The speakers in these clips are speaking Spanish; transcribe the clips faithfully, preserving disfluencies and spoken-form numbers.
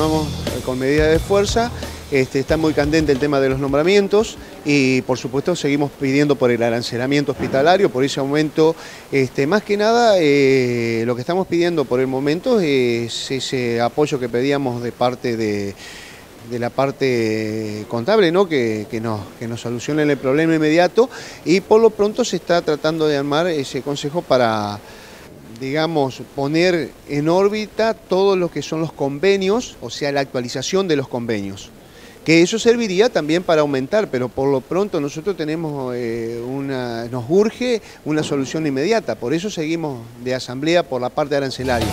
continuamos con medidas de fuerza. Este, está muy candente el tema de los nombramientos y por supuesto seguimos pidiendo por el arancelamiento hospitalario, por ese aumento. Este, más que nada eh, lo que estamos pidiendo por el momento es ese apoyo que pedíamos de parte de, de la parte contable, ¿no? que, que, nos, que nos solucionen el problema inmediato, y por lo pronto se está tratando de armar ese consejo para, digamos, poner en órbita todo lo que son los convenios, o sea, la actualización de los convenios. Que eso serviría también para aumentar, pero por lo pronto nosotros tenemos eh, una, nos urge una solución inmediata, por eso seguimos de asamblea por la parte arancelaria.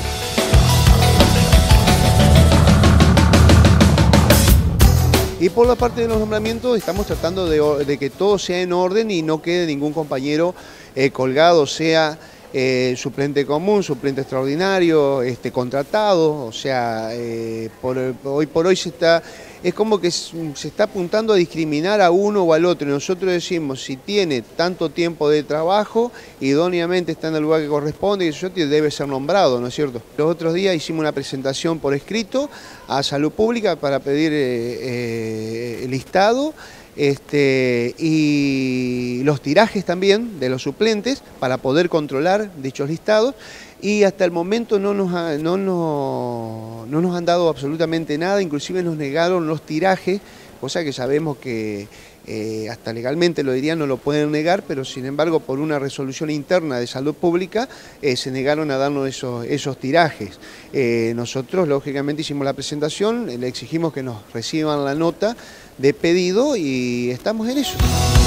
Y por la parte de los nombramientos estamos tratando de, de que todo sea en orden y no quede ningún compañero eh, colgado, sea Eh, suplente común, suplente extraordinario, este, contratado, o sea, eh, por, hoy por hoy se está, es como que se está apuntando a discriminar a uno o al otro, y nosotros decimos, si tiene tanto tiempo de trabajo, idóneamente está en el lugar que corresponde, y eso debe ser nombrado, ¿no es cierto? Los otros días hicimos una presentación por escrito a Salud Pública para pedir eh, eh, el listado, Este, y los tirajes también de los suplentes para poder controlar dichos listados, y hasta el momento no nos, ha, no, no, no nos han dado absolutamente nada, inclusive nos negaron los tirajes, cosa que sabemos que eh, hasta legalmente lo dirían, no lo pueden negar, pero sin embargo por una resolución interna de Salud Pública eh, se negaron a darnos esos, esos tirajes. Eh, nosotros lógicamente hicimos la presentación, le exigimos que nos reciban la nota de pedido y estamos en eso.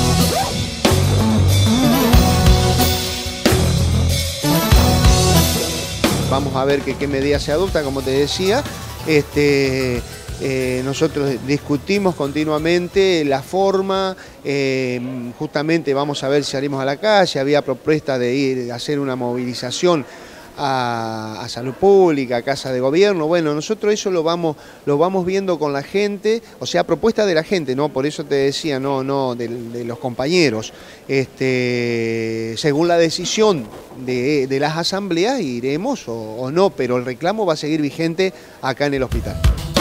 Vamos a ver que, qué medida se adopta, como te decía. Este, eh, nosotros discutimos continuamente la forma, eh, justamente vamos a ver si salimos a la calle, había propuesta de ir a hacer una movilización A, a Salud Pública, a Casa de Gobierno. Bueno, nosotros eso lo vamos, lo vamos viendo con la gente, o sea, propuesta de la gente, ¿no? Por eso te decía, no, no, de, de los compañeros. Este, según la decisión de, de las asambleas iremos o, o no, pero el reclamo va a seguir vigente acá en el hospital.